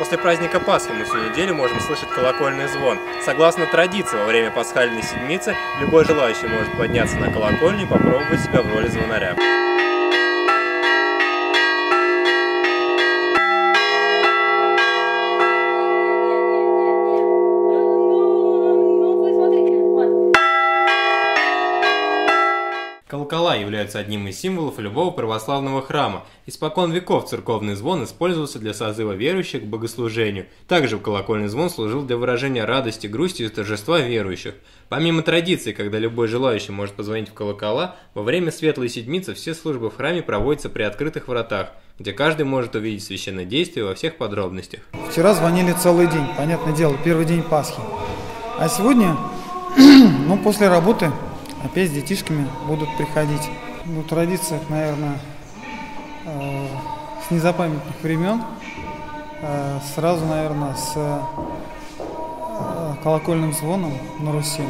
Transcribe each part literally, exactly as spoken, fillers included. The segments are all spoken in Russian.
После праздника Пасхи мы всю неделю можем слышать колокольный звон. Согласно традиции, во время пасхальной седмицы любой желающий может подняться на колокольню и попробовать себя в роли звонаря. Колокола являются одним из символов любого православного храма. Испокон веков церковный звон использовался для созыва верующих к богослужению. Также колокольный звон служил для выражения радости, грусти и торжества верующих. Помимо традиции, когда любой желающий может позвонить в колокола, во время Светлой Седмицы все службы в храме проводятся при открытых вратах, где каждый может увидеть священное действие во всех подробностях. Вчера звонили целый день, понятное дело, первый день Пасхи. А сегодня, ну, после работы, опять с детишками будут приходить. Ну, традиция, наверное, э, с незапамятных времен. Э, сразу, наверное, с э, колокольным звоном на Руси.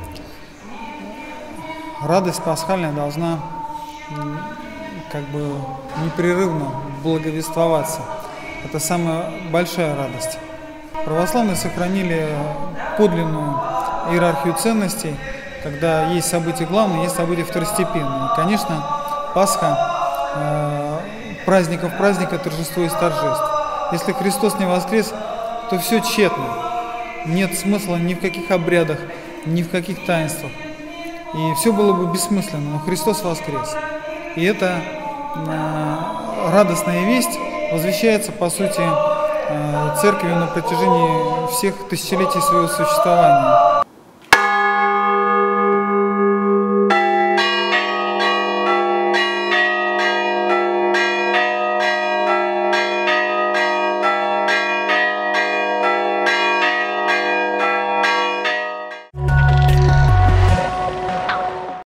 Радость пасхальная должна э, как бы непрерывно благовествоваться. Это самая большая радость. Православные сохранили подлинную иерархию ценностей, когда есть события главные, есть события второстепенные. И, конечно, Пасха, э, праздников праздника, торжество из торжеств. Если Христос не воскрес, то все тщетно. Нет смысла ни в каких обрядах, ни в каких таинствах. И все было бы бессмысленно, но Христос воскрес. И эта э, радостная весть возвещается, по сути, э, церковью на протяжении всех тысячелетий своего существования.